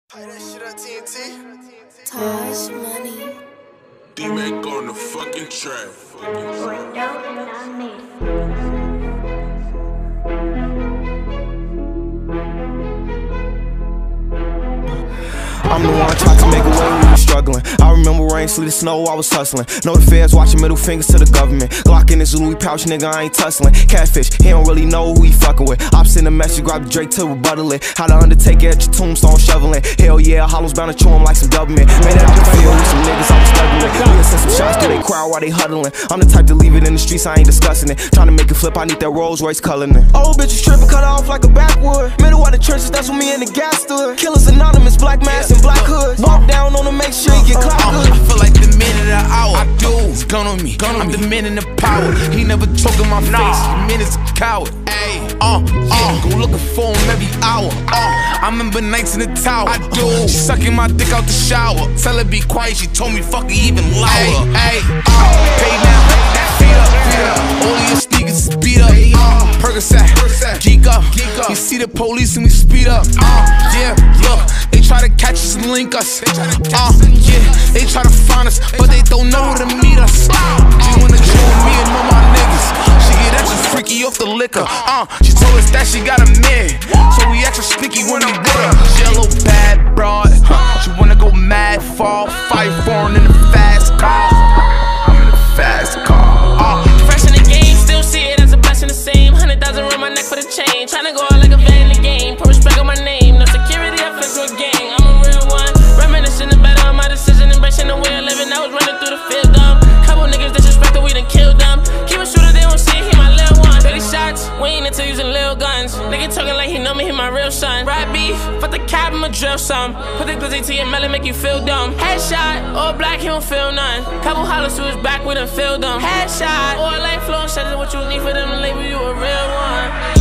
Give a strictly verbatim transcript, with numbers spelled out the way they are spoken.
Play that shit up, T N T. Tosh money. D-Mac on the fucking track. I'm the one trying to make a way when we was struggling. I remember rain, sleet, and snow, I was hustling. Know the feds watching, middle fingers to the government. Glock in his Louis pouch, nigga, I ain't tussling. Catfish, he don't really know who he fucking with. I send a message, grab the Drake to rebuttal it. How the Undertaker at your tombstone shoveling. Hell yeah, Hollow's bound to chew him like some government. Made that up feel with some niggas I was struggling. We'll send some shots to they crowd while they huddling. I'm the type to leave it in the streets, I ain't discussing it. Trying to make it flip, I need that Rolls Royce coloring. Old bitches tripping, cut off like a backwood. Middle of the trenches, that's when me and the gas stood. Killers anonymous, black mask and black hoods. Walk down on them, make sure you get clout good. I feel like the minute of the hour. I do. It's gun on me. Gun on I'm me. The man in the power. He never choke in my nah. face. The man is a coward. Ayy, uh, uh. Go looking for him every hour. Uh, I remember nights in the tower. I do. She sucking my dick out the shower. Tell her be quiet. She told me fuck her even louder. Ayy, uh. Pay now. Feet up, feet up. All of your sneakers is beat up. Uh, Percocet, geek up. Geek up. You see the police and we speed up. Uh, yeah, look. They try to catch us and link us. Uh, yeah, they try to find us, but they don't know who to meet us. She wanna chill with me and all my niggas. She get extra freaky off the liquor. Uh, she told us that she got a man, so we extra sneaky when we with her. She a little bad broad. She wanna go mad, fall, fight foreign in the fast car. I'm in the fast car. Uh, fresh in the game, still see it as a blessing the same. Hundred thousand around my neck for the chain. Tryna go out like a vet in the game. Put respect on my name. No security, I feel to a gang. I'm a real one. Reminiscing the better on my decision. Embracing the way of living. I was running through the field dumb. Couple niggas disrespected, we done killed them. Keep a shooter, they won't see it, he my little one. thirty shots, we ain't into using little guns. Nigga talking like he know me, he my real son. Ride beef, fuck the cab, I'ma drill some. Put the glizzy to your melon, make you feel dumb. Headshot, all black, he don't feel none. Couple hollers to his back, we done filled them. Headshot, all light flow, shut it what you need for them to label you a real one.